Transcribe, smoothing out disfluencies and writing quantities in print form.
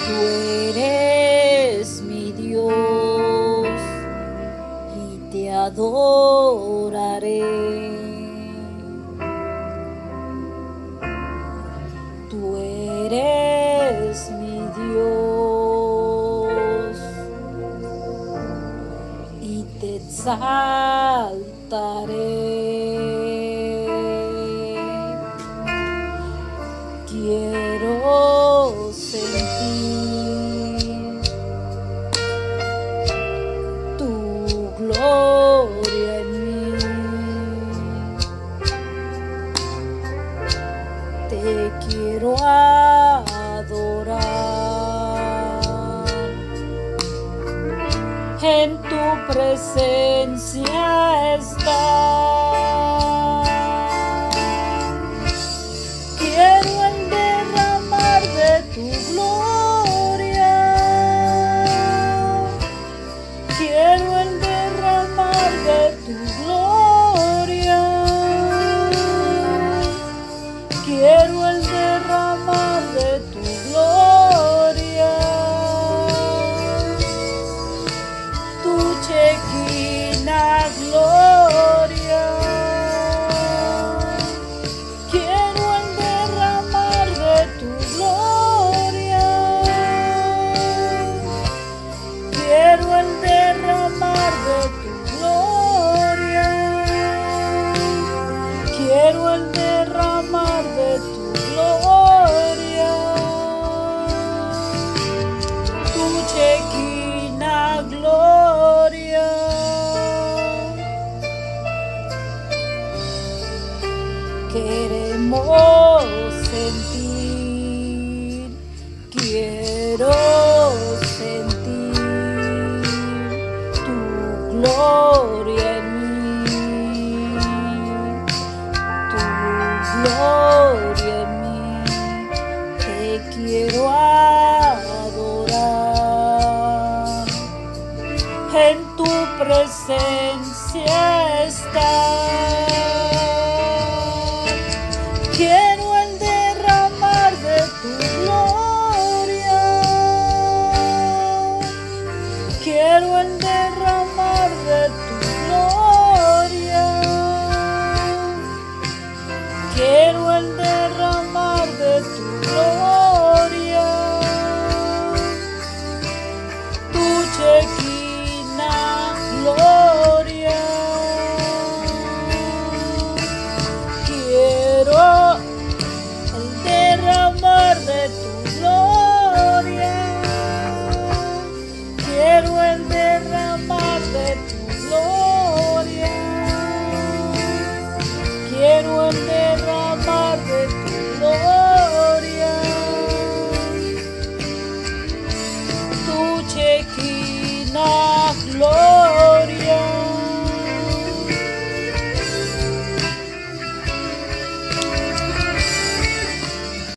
Tú eres mi Dios y te adoraré. Tú eres mi Dios y te exaltaré. Quiero sentir tu gloria en mí. Te quiero adorar. En tu presencia está. Quiero el derramar de tu gloria. Quiero el derramar de tu gloria. Quiero el derramar de tu gloria. Tu Shekinah gloria. Quiero el derramar de tu gloria. Quiero el derramar de tu gloria. Quiero el derramar de tu gloria. Tu Shekinah gloria. Queremos sentir, quiero sentir tu gloria en mí, tu gloria en mí. Te quiero adorar. En tu presencia está.